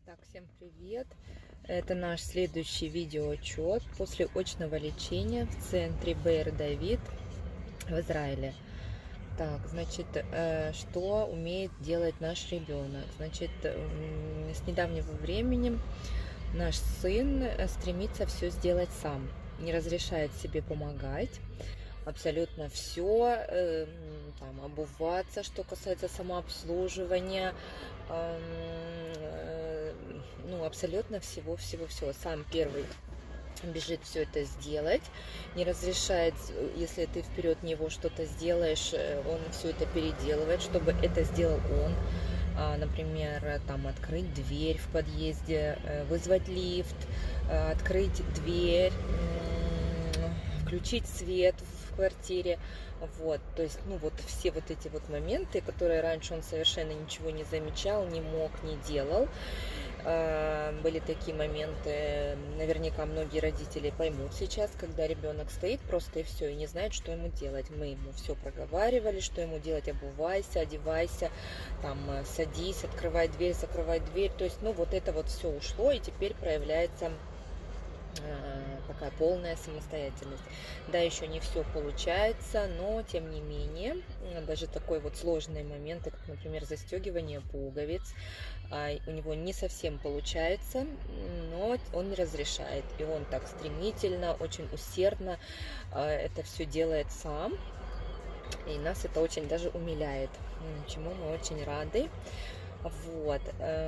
Так, всем привет! Это наш следующий видеоотчет после очного лечения в центре Бейр Давид в Израиле. Так, значит, что умеет делать наш ребенок? Значит, с недавнего времени наш сын стремится все сделать сам, не разрешает себе помогать. Абсолютно все, там, обуваться, что касается самообслуживания, ну, абсолютно всего. Сам первый бежит все это сделать, не разрешает, если ты вперед него что-то сделаешь, он все это переделывает, чтобы это сделал он. Например, там открыть дверь в подъезде, вызвать лифт, открыть дверь, включить свет в квартире. Вот, то есть, ну, вот все вот эти вот моменты, которые раньше он совершенно ничего не замечал, не мог, не делал. Были такие моменты, наверняка многие родители поймут сейчас, когда ребенок стоит просто и все, и не знает, что ему делать. Мы ему все проговаривали, что ему делать: обувайся, одевайся, там, садись, открывай дверь, закрывай дверь. То есть, ну, вот это вот все ушло, и теперь проявляется такая полная самостоятельность. Да, еще не все получается, но тем не менее, даже такой вот сложный момент, как, например, застегивание пуговиц, у него не совсем получается, но он не разрешает, и он так стремительно, очень усердно это все делает сам, и нас это очень даже умиляет, чему мы очень рады. Вот.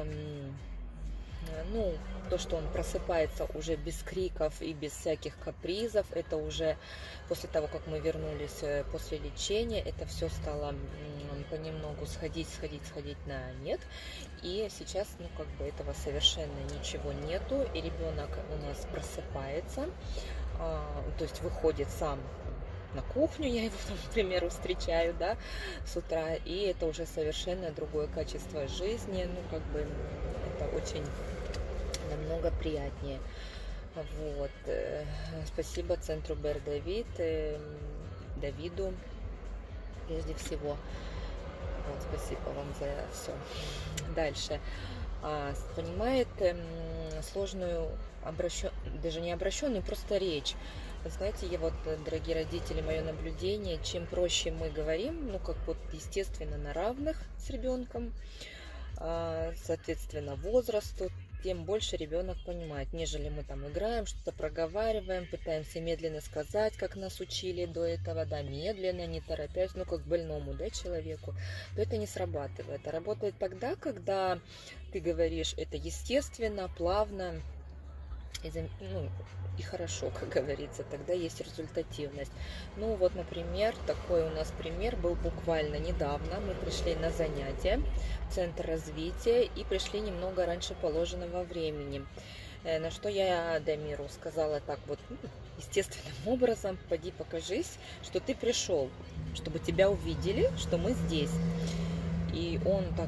Ну, то, что он просыпается уже без криков и без всяких капризов, это уже после того, как мы вернулись после лечения, это все стало понемногу сходить на нет. И сейчас, ну, как бы этого совершенно ничего нету, и ребенок у нас просыпается, то есть выходит сам на кухню, я его там, к примеру, встречаю, да, с утра, и это уже совершенно другое качество жизни, ну, как бы это очень намного приятнее. Вот. Спасибо центру Бейр Давид, Давиду прежде всего. Вот, спасибо вам за все. Дальше. Понимает сложную даже не обращенную, просто речь. Знаете, вот, дорогие родители, мое наблюдение: чем проще мы говорим, ну, как вот естественно на равных с ребенком, соответственно возрасту, тем больше ребенок понимает, нежели мы там играем, что-то проговариваем, пытаемся медленно сказать, как нас учили до этого, да, медленно, не торопясь, ну, как больному, да, человеку, то это не срабатывает. А работает тогда, когда ты говоришь это естественно, плавно, и хорошо, как говорится, тогда есть результативность. Ну вот, например, такой у нас пример был буквально недавно. Мы пришли на занятия в Центр развития и пришли немного раньше положенного времени. На что я Дамиру сказала так вот, естественным образом: поди покажись, что ты пришел, чтобы тебя увидели, что мы здесь. И он так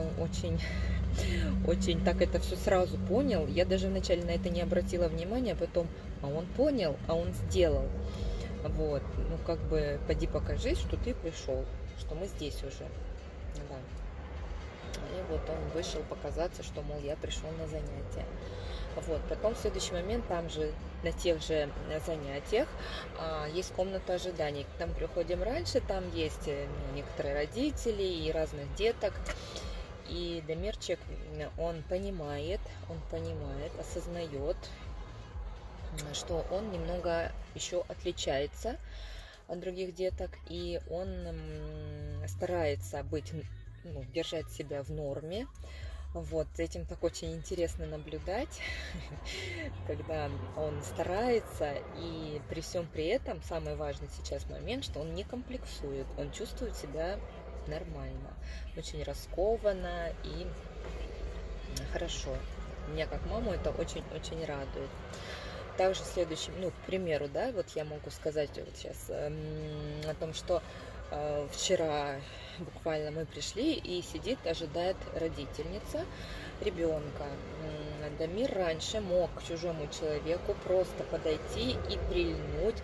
очень так это все сразу понял. Я даже вначале на это не обратила внимания, а потом, он понял, он сделал. Вот, ну, как бы, поди покажись, что ты пришел, что мы здесь уже. Да. И вот он вышел показаться, что, мол, я пришел на занятия. Вот, потом в следующий момент, там же, на тех же занятиях, есть комната ожиданий. Там приходим раньше, там есть некоторые родители и разных деток. И Дамирчик, он понимает, осознает, что он немного еще отличается от других деток, и он старается держать себя в норме. Вот, за этим так очень интересно наблюдать, когда он старается, и при всем при этом самый важный сейчас момент, что он не комплексует, он чувствует себя нормально, очень раскованно и хорошо. Меня как маму это очень-очень радует. Также следующим, к примеру, да, вот я могу сказать вот сейчас о том, что вчера буквально мы пришли, и сидит, ожидает родительница ребенка. Дамир раньше мог к чужому человеку просто подойти и прильнуть,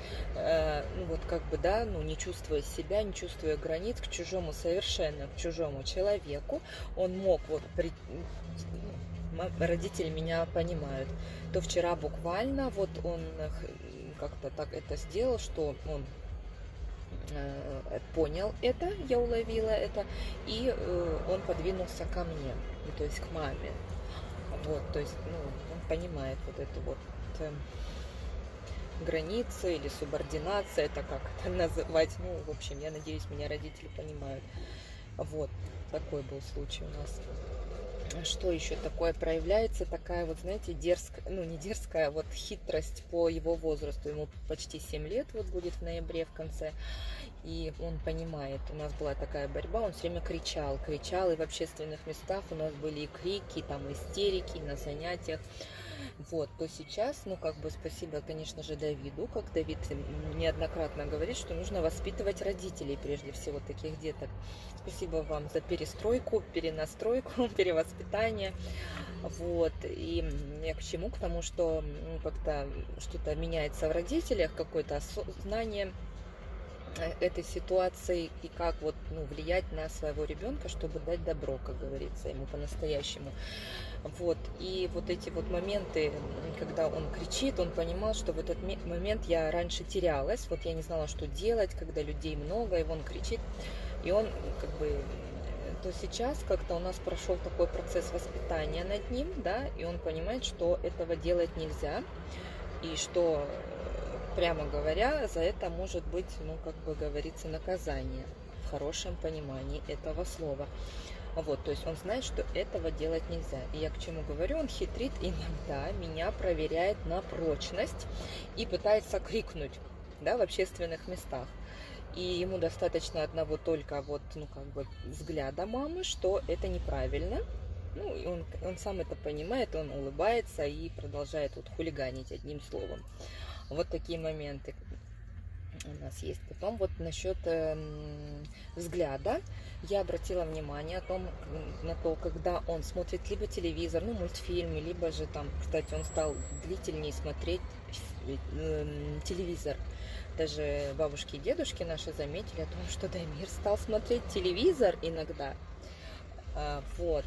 не чувствуя себя, не чувствуя границ, к чужому человеку. Он мог родители меня понимают. То вчера буквально вот он как-то так это сделал, что он понял это, я уловила это, и он подвинулся ко мне, ну, то есть к маме. Вот, то есть, ну, он понимает вот эту вот границы или субординация, это как это называть, ну, в общем, я надеюсь, меня родители понимают. Вот, такой был случай у нас. Что еще такое проявляется? Такая вот, знаете, дерзкая, ну, не дерзкая, а вот хитрость по его возрасту. Ему почти 7 лет, вот будет в ноябре в конце. И он понимает, у нас была такая борьба, он все время кричал, и в общественных местах у нас были и крики, и там истерики, и на занятиях. Вот, то сейчас, ну, как бы спасибо, конечно же, Давиду, как Давид неоднократно говорит, что нужно воспитывать родителей, прежде всего, таких деток. Спасибо вам за перестройку, перенастройку, перевоспитание. Вот, и я к чему? К тому, что как-то что-то меняется в родителях, какое-то осознание этой ситуации и как вот, ну, влиять на своего ребенка, чтобы дать добро, как говорится, ему по-настоящему. Вот, и вот эти вот моменты, когда он кричит, он понимал, что в этот момент я раньше терялась, вот я не знала, что делать, когда людей много, и он кричит, и он как бы, то сейчас как-то у нас прошел такой процесс воспитания над ним, да, и он понимает, что этого делать нельзя, и что, прямо говоря, за это может быть, ну, как бы говорится, наказание в хорошем понимании этого слова. Вот, то есть он знает, что этого делать нельзя. И я к чему говорю, он хитрит иногда, меня проверяет на прочность и пытается крикнуть, да, в общественных местах. И ему достаточно одного только вот, ну, как бы взгляда мамы, что это неправильно. Ну, и он сам это понимает, он улыбается и продолжает вот хулиганить, одним словом. Вот такие моменты у нас есть. Потом вот насчет взгляда. Я обратила внимание на то, когда он смотрит либо телевизор, ну, мультфильмы, либо же там, кстати, он стал длительнее смотреть телевизор. Даже бабушки и дедушки наши заметили о том, что Дамир стал смотреть телевизор иногда. Вот.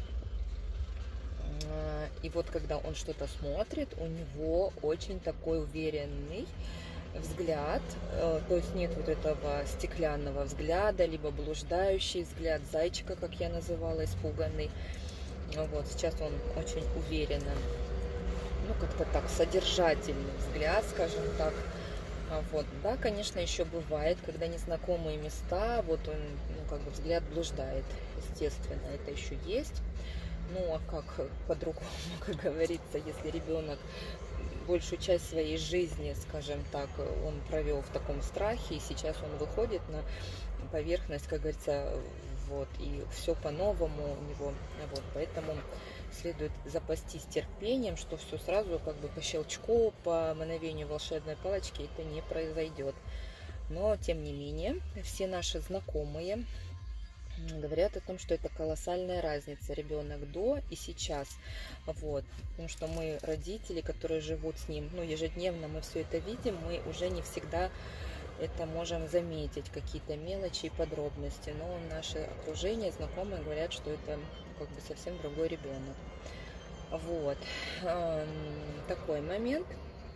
И вот когда он что-то смотрит, у него очень такой уверенный взгляд, то есть нет вот этого стеклянного взгляда, либо блуждающий взгляд зайчика, как я называла, испуганный. Вот сейчас он очень уверенно, ну, как-то так, содержательный взгляд, скажем так. Вот, да, конечно, еще бывает, когда незнакомые места, вот он, ну, как бы взгляд блуждает, естественно, это еще есть. Ну, а как по-другому, как говорится, если ребенок большую часть своей жизни, скажем так, он провел в таком страхе, и сейчас он выходит на поверхность, как говорится, вот, и все по-новому у него, вот, поэтому следует запастись терпением, что все сразу как бы по щелчку, по мановению волшебной палочки это не произойдет. Но, тем не менее, все наши знакомые говорят о том, что это колоссальная разница, ребенок до и сейчас, вот, потому что мы, родители, которые живут с ним, ну, ежедневно мы все это видим, мы уже не всегда это можем заметить, какие-то мелочи и подробности, но наше окружение, знакомые говорят, что это как бы совсем другой ребенок. Вот, такой момент.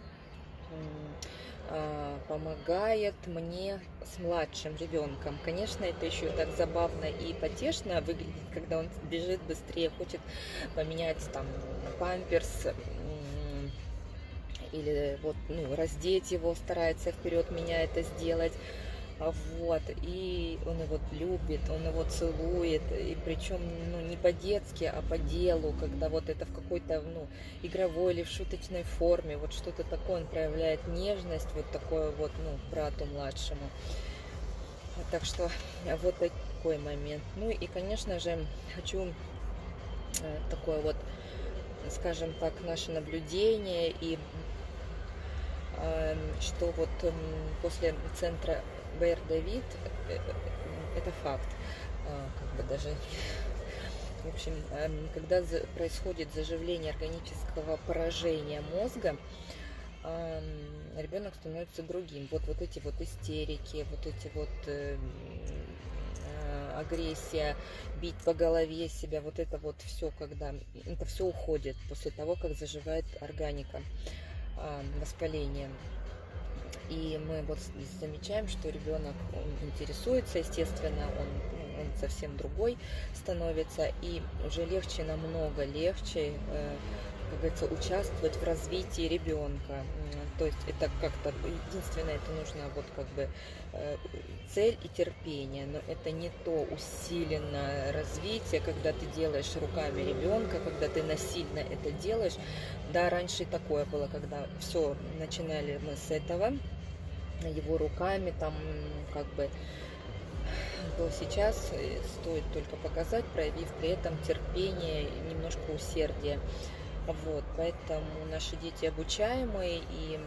Помогает мне с младшим ребенком. Конечно, это еще так забавно и потешно выглядит, когда он бежит быстрее, хочет поменять там памперс или вот, ну, раздеть его, старается вперед меня это сделать. Вот, и он его любит, он его целует, и причем, ну, не по-детски, а по делу, когда вот это в какой-то, ну, игровой или в шуточной форме, вот что-то такое, он проявляет нежность, вот такое вот, ну, брату младшему. Так что вот такой момент. Ну и, конечно же, хочу такое вот, скажем так, наше наблюдение, и что вот после центра БР Давид, это факт, как бы даже, в общем, когда происходит заживление органического поражения мозга, ребенок становится другим. Вот эти вот истерики, вот эти вот агрессия, бить по голове себя, вот это вот все, когда это все уходит после того, как заживает органика, воспаление. И мы вот замечаем, что ребенок, он интересуется, естественно, он совсем другой становится, и уже легче, намного легче, как говорится, участвовать в развитии ребенка. То есть это как-то единственное, это нужно вот как бы цель и терпение, но это не то усиленное развитие, когда ты делаешь руками ребенка, когда ты насильно это делаешь. Да, раньше такое было, когда все, начинали мы с этого, его руками, там, как бы, то сейчас стоит только показать, проявив при этом терпение и немножко усердия. Вот, поэтому наши дети обучаемые, и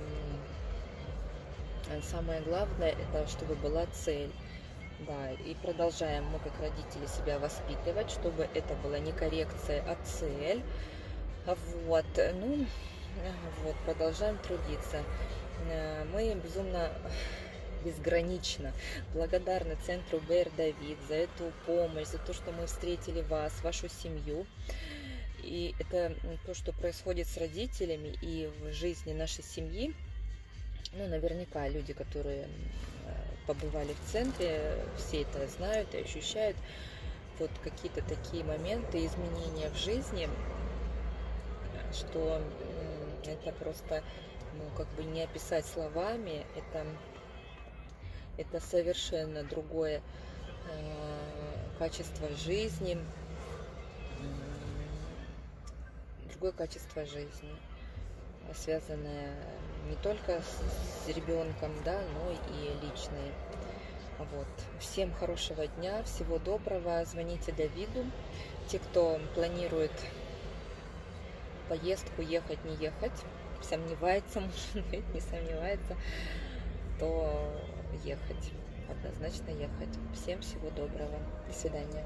самое главное, это чтобы была цель. Да, и продолжаем мы, как родители, себя воспитывать, чтобы это была не коррекция, а цель. Вот, ну, вот, продолжаем трудиться. Мы безгранично благодарны центру Бэр Давид за эту помощь, за то, что мы встретили вас, вашу семью. И это то, что происходит с родителями и в жизни нашей семьи. Ну, наверняка люди, которые побывали в центре, все это знают и ощущают. Вот какие-то такие моменты, изменения в жизни, что это просто, ну, как бы не описать словами. Это совершенно другое качество жизни, связанное не только с ребенком, да, но и личное. Вот. Всем хорошего дня, всего доброго. Звоните Давиду. Те, кто планирует поездку, ехать, не ехать, сомневается, может быть, не сомневается, то ехать, однозначно ехать. Всем всего доброго. До свидания.